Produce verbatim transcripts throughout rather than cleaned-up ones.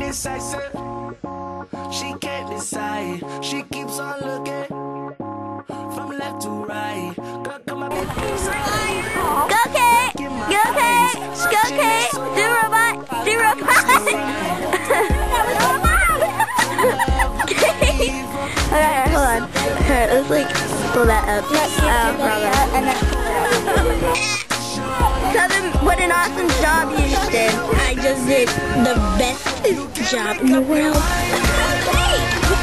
indecisive. She can't decide. She keeps on looking from left to right. Girl, come on, baby. Go Kate! Go Kate! Go Kate! Do robot! Do robot! Alright, hold on. Alright, let's like pull that up. Um, Tell them what an awesome job you just did. I just did the best job in the world. Hey!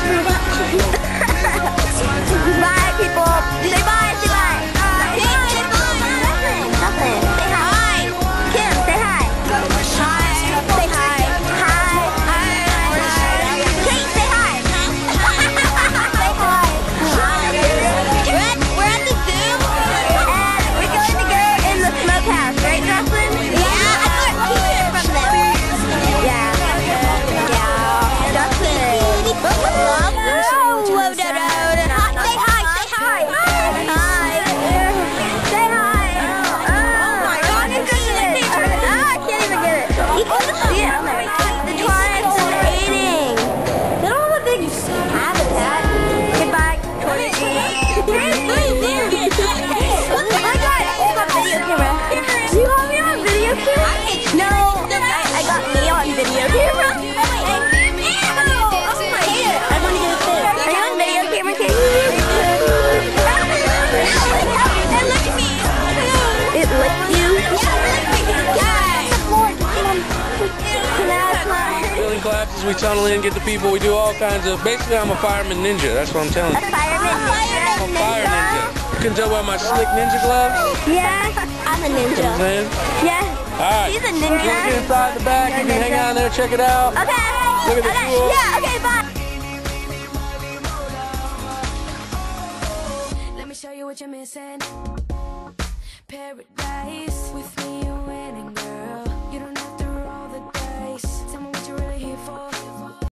Bye, people. Say bye. Say bye. Nothing. Nothing. Say hi. Kim, say hi. Hi. Say hi. Hi. Hi. Kate, say hi. Say hi. We're at, we're at the zoo. And we're going to go in the smokehouse, right, Jocelyn? Yeah, I got a t-shirt from them. Yeah. Yeah. Jocelyn. Whoa, whoa, no, no, no. Say hi, say hi. Hi. Say hi. Oh my God, it's good. Ah, I can't even get it. Yeah. The tortoise is eating. They don't have a big habitat. Goodbye, tortoise. Oh my God, I got video camera. Do you have me on video camera? No, I, I got me on video camera. I want to get a fit. Are you on video camera, Kate? It licked you? Building collapses, we tunnel in, get the people, we do all kinds of, basically I'm a fireman ninja, that's what I'm telling you. A fireman ninja? I'm a fire ninja. You can tell by my slick ninja gloves. Yeah, I'm a You know what I'm ninja. saying? Yeah, Alright. he's a You want to get ninja. inside the back, you can hang out there, check it out. Okay, Look at the okay, tool. yeah, okay, bye. Let me show you what you're missing. Paradise with me, you're winning, girl.